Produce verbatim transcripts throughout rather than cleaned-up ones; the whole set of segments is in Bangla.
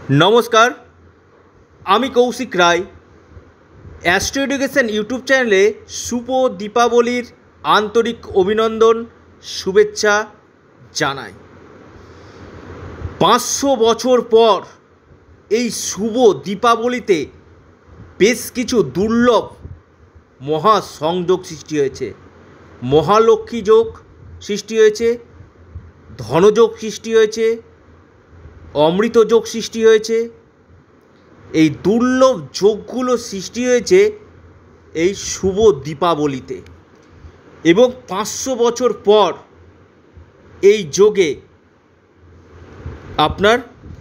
নমস্কার, আমি Koushik Roy. Astro education YouTube চ্যানেলে শুভ দীপাবলির আন্তরিক অভিনন্দন, শুভেচ্ছা জানাই। পাঁচশো বছর পর এই শুভ দীপাবলিতে বেশ কিছু দুর্লভ মহা সংযোগ সৃষ্টি হয়েছে। মহালক্ষ্মী যোগ সৃষ্টি হয়েছে, ধনযোগ সৃষ্টি হয়েছে, অমৃত যোগ সৃষ্টি হয়েছে। এই দুর্লভ যোগগুলো সৃষ্টি হয়েছে এই শুভ দীপাবলিতে, এবং পাঁচশো বছর পর এই যোগে আপনার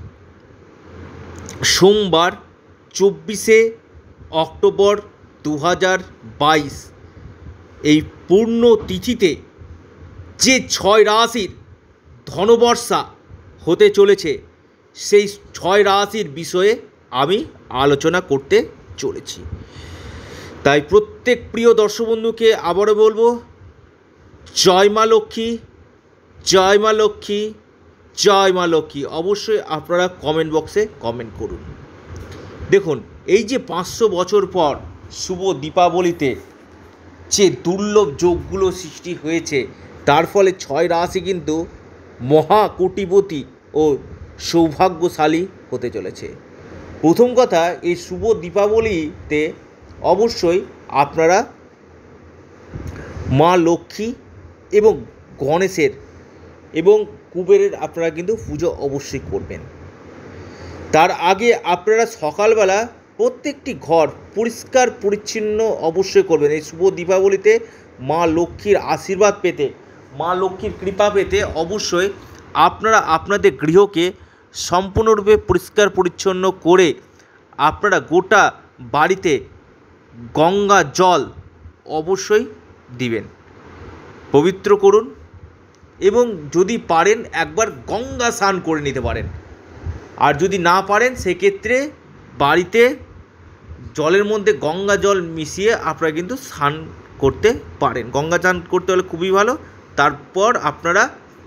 সোমবার চব্বিশে অক্টোবর দু হাজার বাইশ এই পূর্ণ তিথিতে যে ছয় রাশির ধনবর্ষা হতে চলেছে, সেই ছয় রাশির বিষয়ে আমি আলোচনা করতে চলেছি। তাই প্রত্যেক প্রিয় দর্শক বন্ধুকে আবারও বলবো, জয় মা লক্ষ্মী, জয় মা লক্ষ্মী, জয় মা লক্ষ্মী। অবশ্যই আপনারা কমেন্ট বক্সে কমেন্ট করুন। দেখুন, এই যে পাঁচশো বছর পর শুভ দীপাবলিতে যে দুর্লভ যোগগুলো সৃষ্টি হয়েছে, তার ফলে ছয় রাশি কিন্তু মহা কোটিপতি ও সৌভাগ্যশালী হতে চলেছে। প্রথম কথা, এই শুভ দীপাবলিতে অবশ্যই আপনারা মা লক্ষ্মী এবং গণেশের এবং কুবেরের আপনারা কিন্তু পুজো অবশ্যই করবেন। তার আগে আপনারা সকালবেলা প্রত্যেকটি ঘর পরিষ্কার পরিচ্ছন্ন অবশ্যই করবেন। এই শুভ দীপাবলিতে মা লক্ষ্মীর আশীর্বাদ পেতে, মা লক্ষ্মীর কৃপা পেতে অবশ্যই আপনারা আপনাদের গৃহকে সম্পূর্ণরূপে পরিষ্কার পরিচ্ছন্ন করে আপনারা গোটা বাড়িতে গঙ্গা জল অবশ্যই দিবেন, পবিত্র করুন, এবং যদি পারেন একবার গঙ্গা স্নান করে নিতে পারেন। আর যদি না পারেন সেক্ষেত্রে বাড়িতে জলের মধ্যে গঙ্গা জল মিশিয়ে আপনারা কিন্তু স্নান করতে পারেন। গঙ্গা স্নান করতে হলে খুবই ভালো। তারপর আপনারা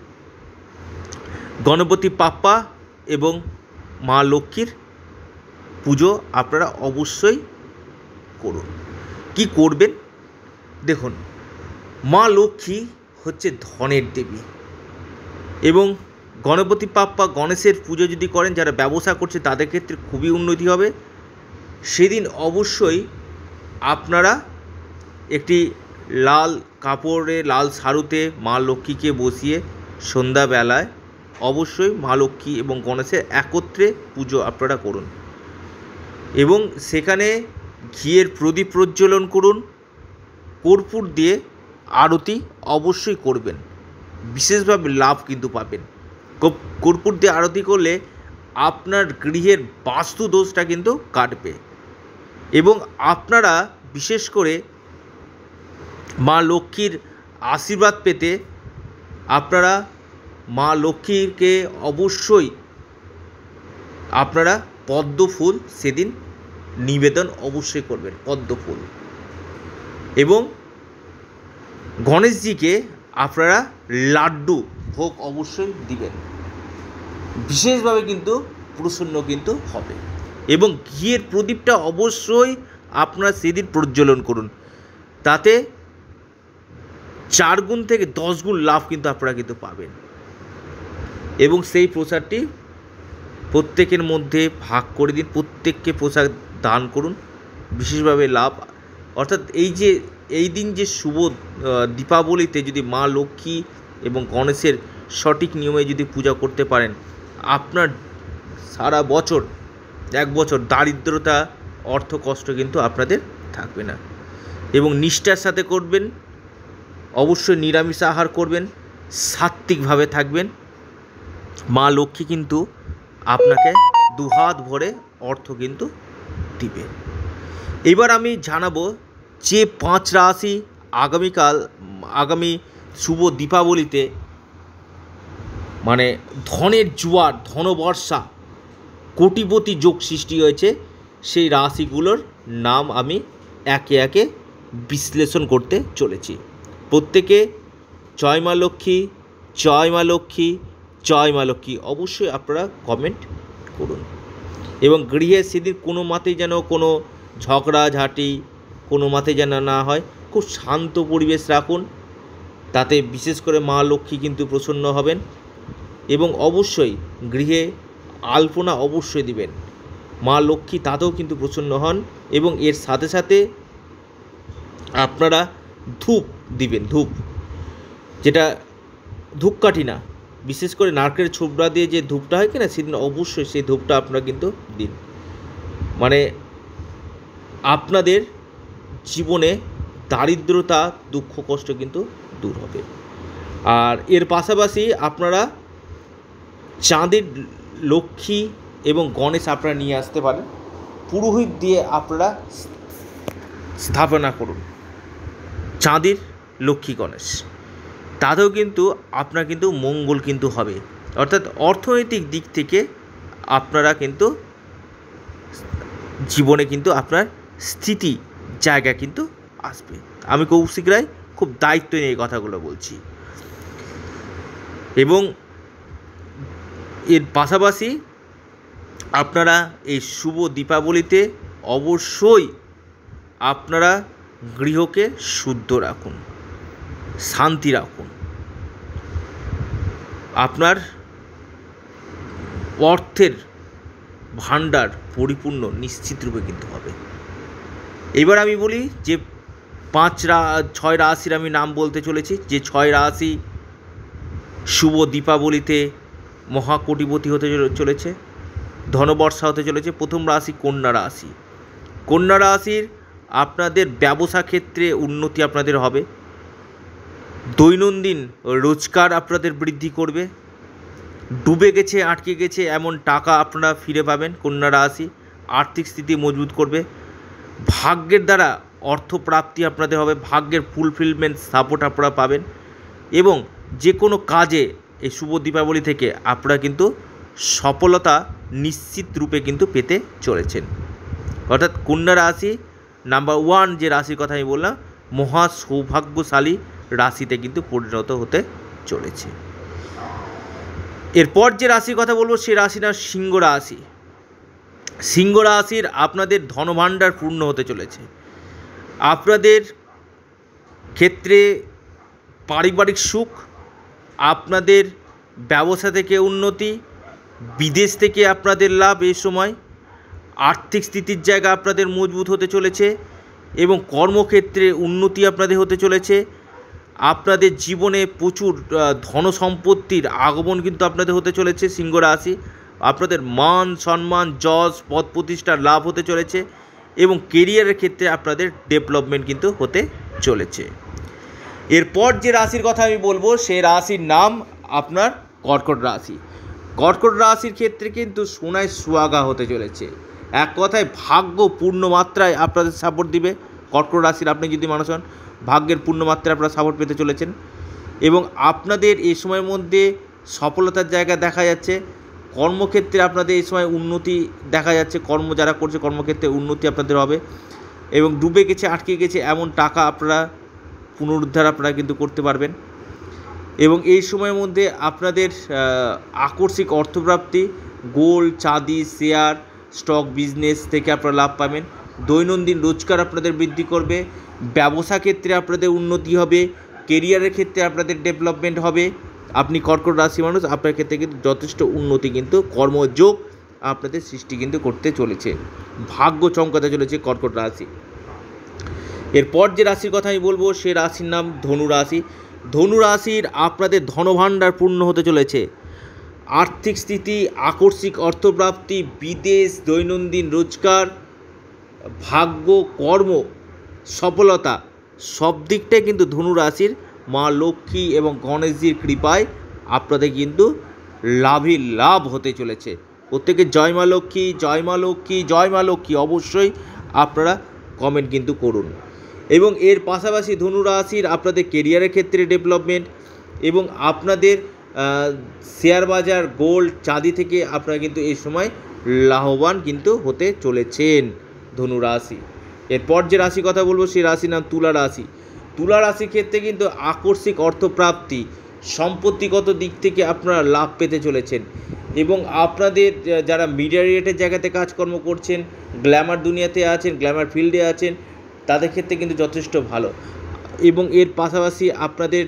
গণপতি বাপ্পা এবং মা লক্ষ্মীর পুজো আপনারা অবশ্যই করুন। কি করবেন দেখুন, মা লক্ষ্মী হচ্ছে ধনের দেবী, এবং গণপতি বাপ্পা গণেশের পুজো যদি করেন, যারা ব্যবসা করছে তাদের ক্ষেত্রে খুবই উন্নতি হবে। সেদিন অবশ্যই আপনারা একটি লাল কাপড়ে লাল শাড়ুতে মা লক্ষ্মীকে বসিয়ে সন্ধ্যাবেলায় অবশ্যই মা লক্ষ্মী এবং গণেশের একত্রে পুজো আপনারা করুন, এবং সেখানে ঘিয়ের প্রদীপ প্রজ্বলন করুন, কর্পূর দিয়ে আরতি অবশ্যই করবেন। বিশেষভাবে লাভ কিন্তু পাবেন। কর্পূর দিয়ে আরতি করলে আপনার গৃহের বাস্তু দোষটা কিন্তু কাটবে, এবং আপনারা বিশেষ করে মা লক্ষ্মীর আশীর্বাদ পেতে আপনারা মা লক্ষ্মীকে অবশ্যই আপনারা পদ্ম ফুল সেদিন নিবেদন অবশ্যই করবেন, পদ্ম ফুল। এবং গণেশজিকে আপনারা লাড্ডু ভোগ অবশ্যই দিবেন। বিশেষভাবে কিন্তু প্রসন্ন কিন্তু হবে, এবং ঘিয়ের প্রদীপটা অবশ্যই আপনারা সেদিন প্রজ্বলন করুন। তাতে চার গুণ থেকে দশ গুণ লাভ কিন্তু আপনারা কিন্তু পাবেন, এবং সেই প্রসাদটি প্রত্যেকের মধ্যে ভাগ করে দিন, প্রত্যেককে প্রসাদ দান করুন, বিশেষভাবে লাভ। অর্থাৎ এই যে এই দিন যে শুভ দীপাবলিতে যদি মা লক্ষ্মী এবং গণেশের সঠিক নিয়মে যদি পূজা করতে পারেন, আপনার সারা বছর এক বছর দারিদ্রতা অর্থ কষ্ট কিন্তু আপনাদের থাকবে না। এবং নিষ্ঠার সাথে করবেন, অবশ্যই নিরামিষ আহার করবেন, সাত্ত্বিকভাবে থাকবেন। মা লক্ষ্মী কিন্তু আপনাকে দুহাত ভরে অর্থ কিন্তু দিবে। এবার আমি জানাবো যে পাঁচ রাশি আগামীকাল আগামী শুভ দীপাবলিতে মানে ধনের জোয়ার, ধনবর্ষা, কোটিপতি যোগ সৃষ্টি হয়েছে, সেই রাশিগুলোর নাম আমি একে একে বিশ্লেষণ করতে চলেছি। প্রত্যেকে জয় মা লক্ষ্মী, জয় মা লক্ষ্মী, জয় মা লক্ষ্মী অবশ্যই আপনারা কমেন্ট করুন। এবং গৃহে সেদিন কোনো মতেই যেন কোনো ঝগড়াঝাঁটি কোনো মতে যেন না হয়, খুব শান্ত পরিবেশ রাখুন, তাতে বিশেষ করে মা লক্ষ্মী কিন্তু প্রসন্ন হবেন। এবং অবশ্যই গৃহে আলপনা অবশ্যই দিবেন, মা লক্ষ্মী তাতেও কিন্তু প্রসন্ন হন। এবং এর সাথে সাথে আপনারা ধূপ দিবেন, ধূপ যেটা ধূপকাঠি না, বিশেষ করে নারকেল ছোবড়া দিয়ে যে ধূপটা হয় কিনা, সেদিন অবশ্যই সেই ধূপটা আপনারা কিন্তু দিন। মানে আপনাদের জীবনে দারিদ্রতা দুঃখ কষ্ট কিন্তু দূর হবে। আর এর পাশাপাশি আপনারা চাঁদের লক্ষ্মী এবং গণেশ আপনারা নিয়ে আসতে পারেন, পুরোহিত দিয়ে আপনারা স্থাপনা করুন চাঁদের লক্ষ্মী গণেশ, তাতেও কিন্তু আপনার কিন্তু মঙ্গল কিন্তু হবে। অর্থাৎ অর্থনৈতিক দিক থেকে আপনারা কিন্তু জীবনে কিন্তু আপনার স্থিতি জায়গা কিন্তু আসবে। আমি কৌশিক রায় খুব দায়িত্ব নিয়ে এই কথাগুলো বলছি। এবং এর পাশাপাশি আপনারা এই শুভ দীপাবলিতে অবশ্যই আপনারা গৃহকে শুদ্ধ রাখুন, শান্তি রাখুন, আপনার অর্থের ভাণ্ডার পরিপূর্ণ নিশ্চিত রূপে কিন্তু হবে। এবার আমি বলি যে পাঁচ রা ছয় রাশির আমি নাম বলতে চলেছি, যে ছয় রাশি শুভ দীপাবলিতে মহাকোটিপতি হতে চলেছে, ধনবর্ষা হতে চলেছে। প্রথম রাশি কন্যা রাশি। কন্যা রাশির আপনাদের ব্যবসা ক্ষেত্রে উন্নতি আপনাদের হবে, দৈনন্দিন রোজগার আপনাদের বৃদ্ধি করবে, ডুবে গেছে আটকে গেছে এমন টাকা আপনারা ফিরে পাবেন। কন্যা রাশি আর্থিক স্থিতি মজবুত করবে, ভাগ্যের দ্বারা অর্থপ্রাপ্তি আপনাদের হবে, ভাগ্যের ফুলফিলমেন্ট সাপোর্ট আপনারা পাবেন। এবং যে কোনো কাজে এই শুভ দীপাবলি থেকে আপনারা কিন্তু সফলতা নিশ্চিত রূপে কিন্তু পেতে চলেছেন। অর্থাৎ কন্যা রাশি নাম্বার ওয়ান যে রাশির কথা আমি বললাম, মহা সৌভাগ্যশালী রাশিতে কিন্তু পরিণত হতে চলেছে। এরপর যে রাশির কথা বলবো সে রাশির নাম সিংহ রাশি। সিংহ রাশির আপনাদের ধনভাণ্ডার পূর্ণ হতে চলেছে, আপনাদের ক্ষেত্রে পারিবারিক সুখ, আপনাদের ব্যবসা থেকে উন্নতি, বিদেশ থেকে আপনাদের লাভ, এই সময় আর্থিক স্থিতির জায়গা আপনাদের মজবুত হতে চলেছে এবং কর্মক্ষেত্রে উন্নতি আপনাদের হতে চলেছে। আপনাদের জীবনে প্রচুর ধন সম্পত্তির আগমন কিন্তু আপনাদের হতে চলেছে। সিংহ রাশি আপনাদের মান সম্মান যশ পদ প্রতিষ্ঠার লাভ হতে চলেছে এবং কেরিয়ারের ক্ষেত্রে আপনাদের ডেভেলপমেন্ট কিন্তু হতে চলেছে। এরপর যে রাশির কথা আমি বলবো সেই রাশির নাম আপনার কর্কট রাশি। কর্কট রাশির ক্ষেত্রে কিন্তু সোনায় সুহাগা হতে চলেছে, এক কথায় ভাগ্য পূর্ণ মাত্রায় আপনাদের সাপোর্ট দিবে। কর্কট রাশির আপনি যদি মানুষ হন, ভাগ্যের পূর্ণ মাত্রায় আপনারা সাপোর্ট পেতে চলেছেন এবং আপনাদের এই সময়ের মধ্যে সফলতার জায়গা দেখা যাচ্ছে। কর্মক্ষেত্রে আপনাদের এই সময় উন্নতি দেখা যাচ্ছে, কর্ম যারা করছে কর্মক্ষেত্রে উন্নতি আপনাদের হবে এবং ডুবে গেছে আটকে গেছে এমন টাকা আপনারা পুনরুদ্ধার আপনারা কিন্তু করতে পারবেন। এবং এই সময়ের মধ্যে আপনাদের আকস্মিক অর্থপ্রাপ্তি, গোল্ড চাঁদি শেয়ার স্টক বিজনেস থেকে আপনারা লাভ পাবেন, দৈনন্দিন রোজগার আপনাদের বৃদ্ধি করবে, ব্যবসা ক্ষেত্রে আপনাদের উন্নতি হবে, কেরিয়ারের ক্ষেত্রে আপনাদের ডেভেলপমেন্ট হবে। আপনি কর্কট রাশি মানুষ, আপনার ক্ষেত্রে কিন্তু যথেষ্ট উন্নতি কিন্তু কর্মযোগ আপনাদের সৃষ্টি কিন্তু করতে চলেছে, ভাগ্য চমকাতে চলেছে কর্কট রাশি। এরপর যে রাশির কথা আমি বলবো সে রাশির নাম ধনু রাশি। ধনু রাশির আপনাদের ধনভাণ্ডার পূর্ণ হতে চলেছে, আর্থিক স্থিতি, আকস্মিক অর্থপ্রাপ্তি, বিদেশ, দৈনন্দিন রোজগার, ভাগ্য, কর্ম, সফলতা সব দিকটাই কিন্তু ধনু রাশির মা লক্ষ্মী এবং গণেশজির কৃপায় আপনাদের কিন্তু লাভই লাভ হতে চলেছে। প্রত্যেকে জয় মা লক্ষ্মী, জয় মা লক্ষ্মী, জয় মা লক্ষ্মী অবশ্যই আপনারা কমেন্ট কিন্তু করুন। এবং এর পাশাপাশি ধনু রাশির আপনাদের কেরিয়ারের ক্ষেত্রে ডেভেলপমেন্ট এবং আপনাদের শেয়ার বাজার গোল্ড চাঁদি থেকে আপনারা কিন্তু এই সময় লাভবান কিন্তু হতে চলেছেন ধনু রাশি। এরপর যে রাশি কথা বলবো সেই রাশির নাম তুলা রাশি। তুলা রাশির ক্ষেত্রে কিন্তু আকস্মিক অর্থপ্রাপ্তি, সম্পত্তিগত দিক থেকে আপনারা লাভ পেতে চলেছেন এবং আপনাদের যারা মিডিয়া রিলেটেড জায়গাতে কাজকর্ম করছেন, গ্ল্যামার দুনিয়াতে আছেন, গ্ল্যামার ফিল্ডে আছেন, তাদের ক্ষেত্রে কিন্তু যথেষ্ট ভালো। এবং এর পাশাপাশি আপনাদের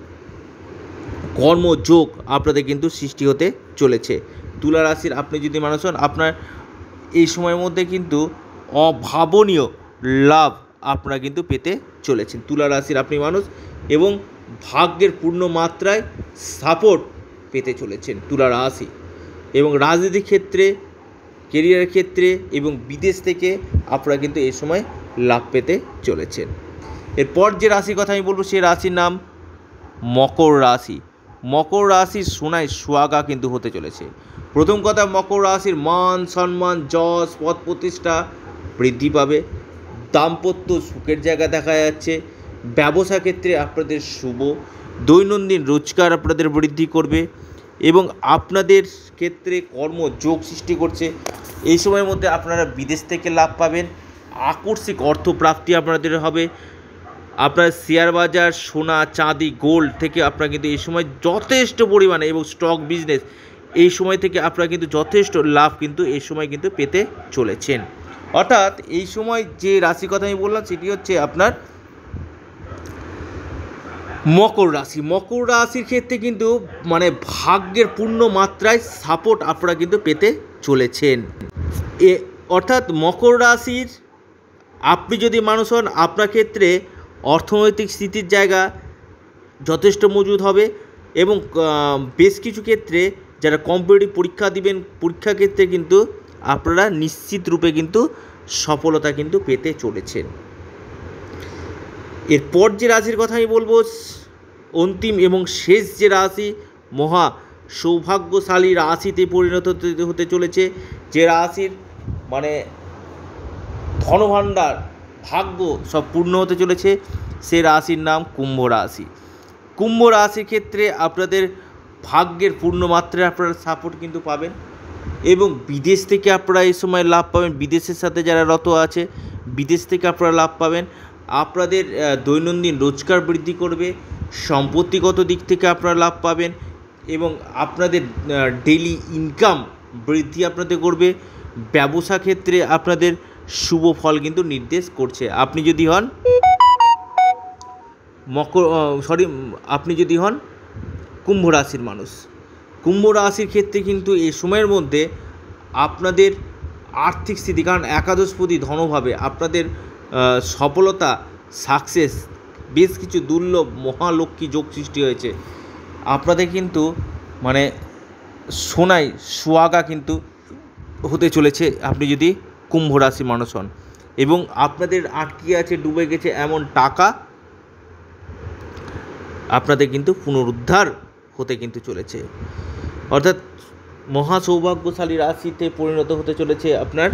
কর্মযোগ আপনাদের কিন্তু সৃষ্টি হতে চলেছে। তুলা রাশির আপনি যদি মানুষ হন, আপনার এই সময়ের মধ্যে কিন্তু অভাবনীয় লাভ আপনারা কিন্তু পেতে চলেছেন তুলা রাশির আপনি মানুষ, এবং ভাগ্যের পূর্ণ মাত্রায় সাপোর্ট পেতে চলেছেন তুলা রাশি। এবং রাজনীতির ক্ষেত্রে, কেরিয়ারের ক্ষেত্রে এবং বিদেশ থেকে আপনারা কিন্তু এই সময় লাভ পেতে চলেছেন। এরপর যে রাশির কথা আমি বলবো, সেই রাশির নাম মকর রাশি। মকর রাশির সোনায় সোহাগা কিন্তু হতে চলেছে। প্রথম কথা, মকর রাশির মান সম্মান, যশ, পদ প্রতিষ্ঠা বৃদ্ধি পাবে। দাম্পত্য সুখের জায়গা দেখা যাচ্ছে। ব্যবসা ক্ষেত্রে আপনাদের শুভ। দৈনন্দিন রোজগার আপনাদের বৃদ্ধি করবে এবং আপনাদের ক্ষেত্রে কর্মযোগ সৃষ্টি করছে। এই সময়ের মধ্যে আপনারা বিদেশ থেকে লাভ পাবেন। আকস্মিক অর্থপ্রাপ্তি আপনাদের হবে। আপনার শেয়ার বাজার, সোনা, চাঁদি, গোল্ড থেকে আপনারা কিন্তু এই সময় যথেষ্ট পরিমাণে, এবং স্টক বিজনেস, এই সময় থেকে আপনারা কিন্তু যথেষ্ট লাভ কিন্তু এই সময় কিন্তু পেতে চলেছেন। অর্থাৎ এই সময় যে রাশি কথা আমি বললাম, সেটি হচ্ছে আপনার মকর রাশি। মকর রাশির ক্ষেত্রে কিন্তু মানে ভাগ্যের পূর্ণ মাত্রায় সাপোর্ট আপনারা কিন্তু পেতে চলেছেন। এ অর্থাৎ মকর রাশির আপনি যদি মানুষ হন, আপনার ক্ষেত্রে অর্থনৈতিক স্থিতির জায়গা যথেষ্ট মজবুত হবে। এবং বেশ কিছু ক্ষেত্রে যারা কম্পিটিটিভ পরীক্ষা দিবেন, পরীক্ষা ক্ষেত্রে কিন্তু আপনারা নিশ্চিত রূপে কিন্তু সফলতা কিন্তু পেতে চলেছেন। এরপর যে রাশির কথা আমি বলবো, অন্তিম এবং শেষ যে রাশি, মহা সৌভাগ্যশালী রাশিতে পরিণত হতে চলেছে, যে রাশির মানে ধনভাণ্ডার, ভাগ্য সব পূর্ণ হতে চলেছে, সে রাশির নাম কুম্ভ রাশি। কুম্ভ রাশির ক্ষেত্রে আপনাদের ভাগ্যের পূর্ণ মাত্রায় আপনারা সাপোর্ট কিন্তু পাবেন এবং বিদেশ থেকে আপনারা এই সময় লাভ পাবেন। বিদেশের সাথে যারা রত আছে, বিদেশ থেকে আপনারা লাভ পাবেন। আপনাদের দৈনন্দিন রোজগার বৃদ্ধি করবে। সম্পত্তিগত দিক থেকে আপনারা লাভ পাবেন এবং আপনাদের ডেইলি ইনকাম বৃদ্ধি আপনাদের করবে। ব্যবসা ক্ষেত্রে আপনাদের শুভ ফল কিন্তু নির্দেশ করছে। আপনি যদি হন মকর সরি আপনি যদি হন কুম্ভ রাশির মানুষ, কুম্ভ রাশির ক্ষেত্রে কিন্তু এই সময়ের মধ্যে আপনাদের আর্থিক স্থিতি, কারণ একাদশপতি ধনভাবে আপনাদের সফলতা, সাকসেস, বেশ কিছু দুর্লভ মহালক্ষ্মী যোগ সৃষ্টি হয়েছে। আপনাদের কিন্তু মানে সোনায় সোহাগা কিন্তু হতে চলেছে আপনি যদি কুম্ভ রাশি মানুষ হন, এবং আপনাদের আটকে আছে, ডুবে গেছে এমন টাকা আপনাদের কিন্তু পুনরুদ্ধার হতে কিন্তু চলেছে। অর্থাৎ মহা সৌভাগ্যশালী রাশিতে পরিণত হতে চলেছে আপনার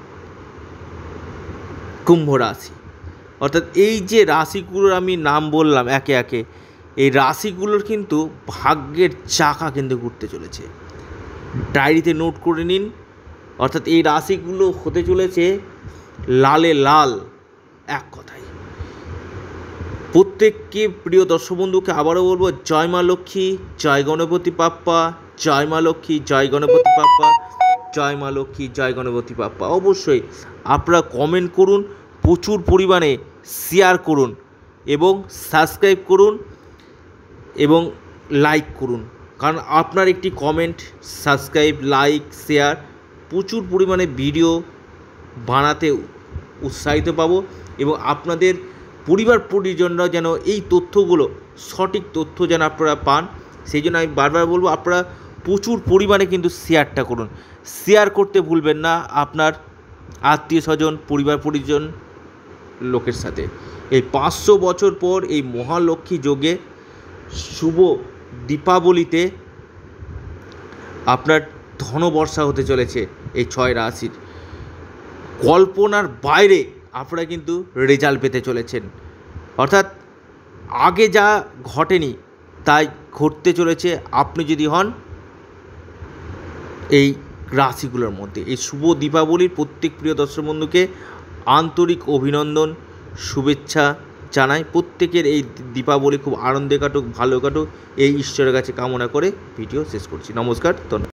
কুম্ভ রাশি। অর্থাৎ এই যে রাশিগুলোর আমি নাম বললাম একে একে, এই রাশিগুলোর কিন্তু ভাগ্যের চাকা কিন্তু ঘুরতে চলেছে। ডায়েরিতে নোট করে নিন। অর্থাৎ এই রাশিগুলো হতে চলেছে লালে লাল, এক কথায়। প্রত্যেককে প্রিয় দর্শক বন্ধুকে আবারও বলবো, জয় মা লক্ষ্মী, জয় গণপতি বাপ্পা, জয় মা লক্ষ্মী, জয় গণপতি বাপ্পা, জয় মা লক্ষ্মী, জয় গণপতি বাপ্পা। অবশ্যই আপনারা কমেন্ট করুন, প্রচুর পরিমাণে শেয়ার করুন এবং সাবস্ক্রাইব করুন এবং লাইক করুন, কারণ আপনার একটি কমেন্ট, সাবস্ক্রাইব, লাইক, শেয়ার প্রচুর পরিমাণে ভিডিও বানাতে উৎসাহিত পাবো এবং আপনাদের পরিবার পরিজনরা যেন এই তথ্যগুলো, সঠিক তথ্য যেন আপনারা পান, সেই জন্য আমি বারবার বলবো আপনারা প্রচুর পরিমাণে কিন্তু শেয়ারটা করুন। শেয়ার করতে ভুলবেন না আপনার আত্মীয় স্বজন, পরিবার পরিজন লোকের সাথে। এই পাঁচশো বছর পর এই মহালক্ষ্মী যোগে শুভ দীপাবলিতে আপনার ধনবর্ষা হতে চলেছে। এই ছয় রাশির কল্পনার বাইরে আপনারা কিন্তু রেজাল্ট পেতে চলেছেন। অর্থাৎ আগে যা ঘটেনি তাই ঘটতে চলেছে আপনি যদি হন এই রাশিগুলোর মধ্যে। এই শুভ দীপাবলির প্রত্যেক প্রিয় দর্শক বন্ধুকে আন্তরিক অভিনন্দন, শুভেচ্ছা জানাই। প্রত্যেকের এই দীপাবলি খুব আনন্দে কাটুক, ভালো কাটুক, এই ঈশ্বরের কাছে কামনা করে ভিডিও শেষ করছি। নমস্কার, ধন্যবাদ।